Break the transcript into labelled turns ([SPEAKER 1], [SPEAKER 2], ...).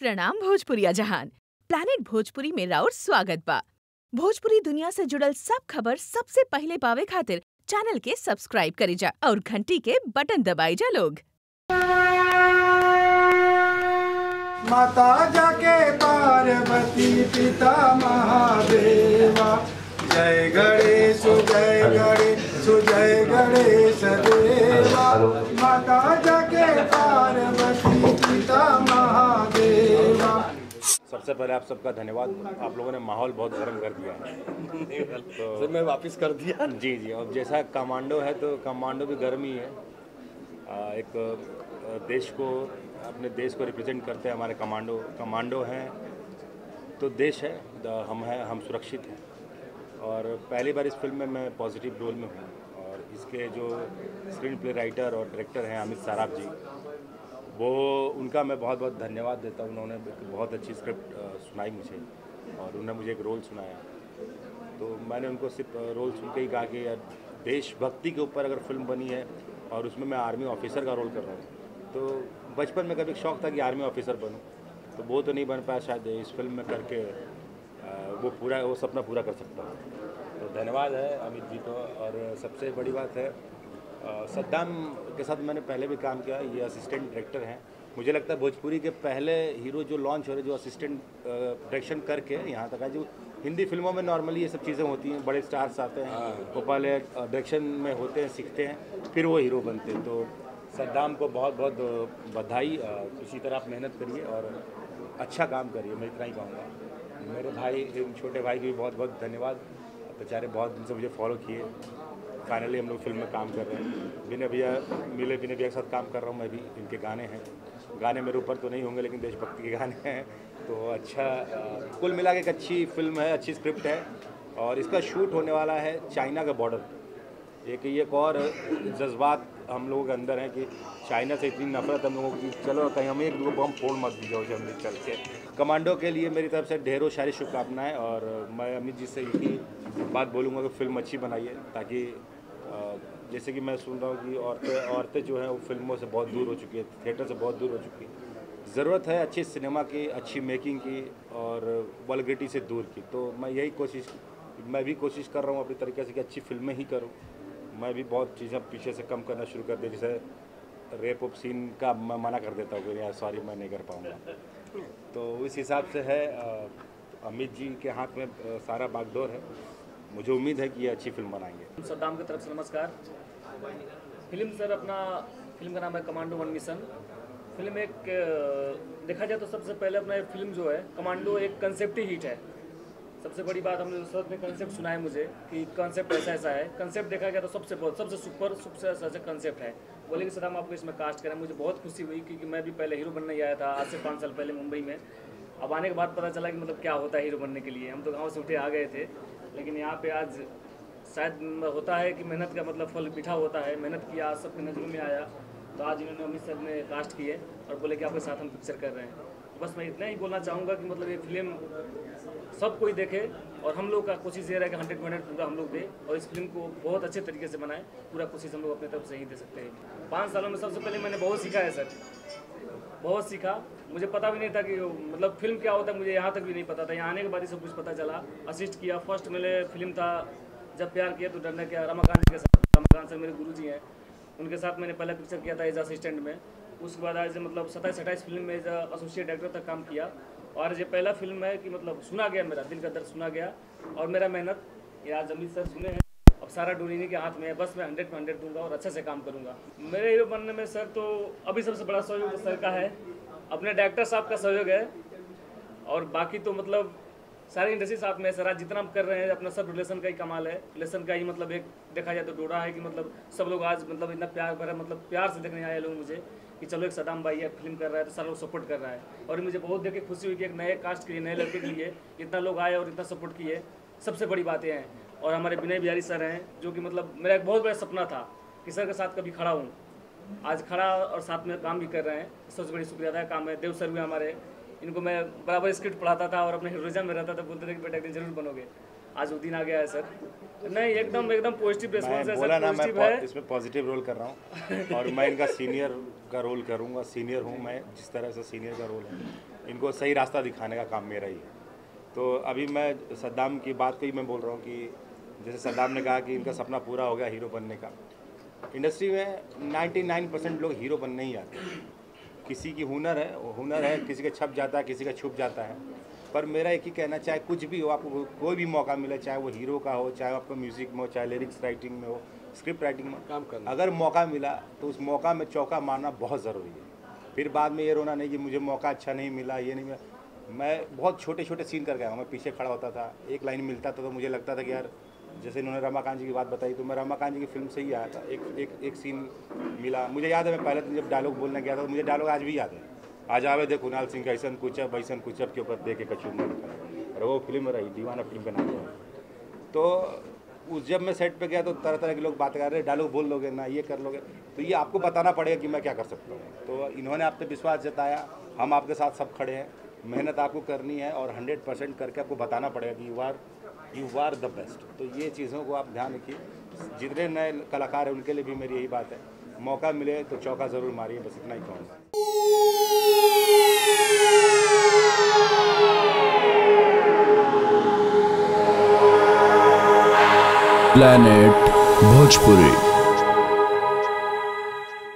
[SPEAKER 1] प्रणाम भोजपुरिया जहान। प्लानिट भोजपुरी में राउर स्वागत बा। भोजपुरी दुनिया से जुड़ल सब खबर सबसे पहले पावे खातिर चैनल के सब्सक्राइब करी जा और घंटी के बटन दबाई जा लोग।
[SPEAKER 2] माता जाके पार्वती पिता महादेवा, जय गणेश जय गणेश जय गणेश देवा। माता जाके पार्वती पिता महादेवा।
[SPEAKER 3] सबसे पहले आप सबका धन्यवाद। आप लोगों ने माहौल बहुत गर्म कर दिया है तो
[SPEAKER 4] मैं वापस कर दिया।
[SPEAKER 3] जी जी, अब जैसा कमांडो है तो कमांडो भी गर्म ही है। एक देश को, अपने देश को रिप्रेजेंट करते हैं हमारे कमांडो हैं तो देश है, हम सुरक्षित हैं। और पहली बार इस फिल्म में मैं पॉजिटिव रोल में हूँ और इसके जो स्क्रीन प्ले राइटर और डायरेक्टर हैं अमित साराफ जी, वो उनका मैं बहुत बहुत धन्यवाद देता हूँ। उन्होंने बहुत अच्छी स्क्रिप्ट सुनाई मुझे और उन्होंने मुझे एक रोल सुनाया, तो मैंने उनको सिर्फ रोल सुन के ही कहा कि यार देशभक्ति के ऊपर अगर फिल्म बनी है और उसमें मैं आर्मी ऑफिसर का रोल कर रहा हूँ, तो बचपन में कभी शौक़ था कि आर्मी ऑफिसर बनूँ, तो वो तो नहीं बन पाया, शायद इस फिल्म में करके वो सपना पूरा कर सकता हूँ। तो धन्यवाद है अमित जी को। और सबसे बड़ी बात है, सद्दाम के साथ मैंने पहले भी काम किया, ये असिस्टेंट डायरेक्टर हैं। मुझे लगता है भोजपुरी के पहले हीरो जो लॉन्च हो रहे, जो असिस्टेंट डायरेक्शन करके यहाँ तक है। जो हिंदी फिल्मों में नॉर्मली ये सब चीज़ें होती हैं, बड़े स्टार्स आते हैं, वो पहले डायरेक्शन में होते हैं, सीखते हैं, फिर वो हीरो बनते हैं। तो सद्दाम को बहुत बहुत बधाई। इसी तरह आप मेहनत करिए और अच्छा काम करिए, मैं इतना ही कहूँगा। मेरे भाई, छोटे भाई को भी बहुत बहुत धन्यवाद। बेचारे बहुत दिन से मुझे फॉलो किए, फाइनली हम लोग फिल्म में काम कर रहे हैं। विनय भैया के साथ काम कर रहा हूँ मैं भी। इनके गाने हैं, गाने मेरे ऊपर तो नहीं होंगे लेकिन देशभक्ति के गाने हैं। तो अच्छा, कुल मिला के एक अच्छी फिल्म है, अच्छी स्क्रिप्ट है। और इसका शूट होने वाला है चाइना का बॉर्डर। एक और जज्बात हम लोगों के अंदर है कि चाइना से इतनी नफरत हम लोगों की, चलो कहीं हमें एक दूसरे को हम फोड़ मत दीजिए उसे, हम चल के। कमांडो के लिए मेरी तरफ से ढेरों सारी शुभकामनाएं। और मैं अमित जी से यही बात बोलूँगा कि फिल्म अच्छी बनाइए, ताकि जैसे कि मैं सुन रहा हूँ कि औरतें जो हैं वो फिल्मों से बहुत दूर हो चुकी है, थिएटर से बहुत दूर हो चुकी है। ज़रूरत है अच्छी सिनेमा की, अच्छी मेकिंग की और वल्गरिटी से दूर की। तो मैं भी कोशिश कर रहा हूँ अपनी तरीके से कि अच्छी फिल्में ही करूँ। मैं भी बहुत चीज़ें पीछे से कम करना शुरू कर दी, जैसे रेप ऑफ सीन का मैं मना कर देता हूँ कि यार सॉरी मैं नहीं कर पाऊँगा। तो इस हिसाब से है, अमित जी के हाथ में सारा बागडोर है। मुझे उम्मीद है कि ये अच्छी फिल्म बनाएंगे।
[SPEAKER 5] सद्दाम की तरफ से नमस्कार। फिल्म सर, अपना फिल्म का नाम है कमांडो 1 मिशन। फिल्म एक देखा जाए तो सबसे पहले अपना ये फिल्म जो है कमांडो एक कंसेप्ट ही हिट है। सबसे बड़ी बात, हमने सर ने कंसेप्ट सुना है मुझे कि कंसेप्ट ऐसा है। कंसेप्ट देखा गया तो सबसे सुपर सबसे अच्छा कंसेप्ट है। बोले कि सर हम आपको इसमें कास्ट करें। मुझे बहुत खुशी हुई क्योंकि मैं भी पहले हीरो बनने आया था आज से 5 साल पहले मुंबई में। अब आने के बाद पता चला कि मतलब क्या होता है हीरो बनने के लिए। हम तो गाँव से उठे आ गए थे, लेकिन यहाँ पे आज शायद होता है कि मेहनत का मतलब फल मीठा होता है। मेहनत किया, आज सबके नजरों में आया, तो आज इन्होंने अमित सर ने कास्ट किए और बोले कि आपके साथ हम पिक्चर कर रहे हैं। बस मैं इतना ही बोलना चाहूँगा कि मतलब ये फिल्म सब कोई देखे और हम लोग का कोशिश ये रहे कि 100% पूरा हम लोग दे और इस फिल्म को बहुत अच्छे तरीके से बनाए। पूरा कोशिश हम लोग अपने तरफ से ही दे सकते हैं। 5 सालों में सबसे पहले मैंने बहुत सीखा है सर, बहुत सीखा। मुझे पता भी नहीं था कि मतलब फिल्म क्या होता है, मुझे यहाँ तक भी नहीं पता था। यहाँ आने के बाद ही सब कुछ पता चला। असिस्ट किया, फर्स्ट मेरे फिल्म था जब प्यार किया तो डरना क्या, रमाकांत जी के साथ। रमाकांत सर मेरे गुरु जी हैं, उनके साथ मैंने पहला पिक्चर किया था एज असिस्टेंट में। उसके बाद आज मतलब 27-28 फिल्म में एज एसोसिएट डायरेक्टर तक काम किया। और ये पहला फिल्म है कि मतलब सुना गया, मेरा दिल का दर्द सुना गया और मेरा मेहनत ये आज अमित सर सुने हैं। अब सारा डोरिनी के हाथ में है, बस मैं 100% दूंगा और अच्छे से काम करूंगा। मेरे हीरो बनने में सर तो अभी सबसे बड़ा सहयोग सर का है, अपने डायरेक्टर साहब का सहयोग है और बाकी तो मतलब सारी इंडस्ट्री साथ में है सर। आज जितना हम कर रहे हैं अपना सब रिलेशन का ही कमाल है। रिलेशन का ही मतलब एक देखा जाए तो डोरा है कि मतलब सब लोग आज मतलब इतना प्यार भरा, मतलब प्यार से देखने आए लोग मुझे कि चलो एक सद्दाम भाई है फिल्म कर रहा है तो सारा लोग सपोर्ट कर रहा है। और मुझे बहुत देख के खुशी हुई कि एक नए कास्ट के लिए, नए लड़के के लिए इतना लोग आए और इतना सपोर्ट किए। सबसे बड़ी बातें हैं। और हमारे विनय बिहारी सर हैं जो कि मतलब मेरा एक बहुत बड़ा सपना था कि सर के साथ कभी खड़ा हूँ, आज खड़ा और साथ में काम भी कर रहे हैं। सबसे बड़ी शुक्रिया था। काम है देव सर हुए हमारे, इनको मैं बराबर स्क्रिप्ट पढ़ाता था और अपने हीरोइज्म में रहता था, बोलते थे कि बेटा एक दिन जरूर बनोगे। आज वो दिन आ गया है सर। नहीं, एकदम पॉजिटिव रिस्पॉन्स है सर, पॉजिटिव है।
[SPEAKER 3] इसमें पॉजिटिव रोल कर रहा हूँ और मैं इनका सीनियर का रोल करूँगा। सीनियर हूँ मैं, जिस तरह से सीनियर का रोल है इनको सही रास्ता दिखाने का काम मेरा ही है। तो अभी मैं सद्दाम की बात को ही मैं बोल रहा हूँ कि जैसे सद्दाम ने कहा कि इनका सपना पूरा हो गया हीरो बनने का। इंडस्ट्री में 99% लोग हीरो बनने ही आते हैं। किसी की हुनर है, किसी का छप जाता है, किसी का छुप जाता है। पर मेरा एक ही कहना, चाहे कुछ भी हो, आपको कोई भी मौका मिले, चाहे वो हीरो का हो, चाहे आपको म्यूज़िक में हो, चाहे लिरिक्स राइटिंग में हो, स्क्रिप्ट राइटिंग में
[SPEAKER 4] काम करना,
[SPEAKER 3] अगर मौका मिला तो उस मौका में चौका मारना बहुत ज़रूरी है। फिर बाद में ये रोना नहीं कि मुझे मौका अच्छा नहीं मिला, ये नहीं मिला। मैं बहुत छोटे छोटे सीन कर गया हूँ। मैं पीछे खड़ा होता था, एक लाइन मिलता था तो मुझे लगता था कि यार, जैसे इन्होंने रमाकांत जी की बात बताई, तो मैं रमाकांत जी की फिल्म से ही आया था। एक सीन मिला, मुझे याद है। मैं पहले दिन जब डायलॉग बोलने गया था, मुझे डायलॉग आज भी याद है। आज आवे दे कुणाल सिंह का ऐसन कुचब के ऊपर दे के कचूर में लिखा, और वो फिल्म रही दीवाना फिल्म का नाम है। तो उस जब मैं सेट पे गया तो तरह तरह के लोग बात कर रहे, डायलॉग बोल लोगे ना, ये कर लोगे, तो ये आपको बताना पड़ेगा कि मैं क्या कर सकता हूँ। तो इन्होंने आप पे विश्वास जताया, हम आपके साथ सब खड़े हैं। मेहनत आपको करनी है और 100% करके आपको बताना पड़ेगा कि यू आर द बेस्ट। तो ये चीज़ों को आप ध्यान रखिए। जितने नए कलाकार हैं उनके लिए भी मेरी यही बात है, मौका मिले तो चौका ज़रूर मारिए, बस इतना ही कहूँगा।
[SPEAKER 6] प्लैनेट भोजपुरी।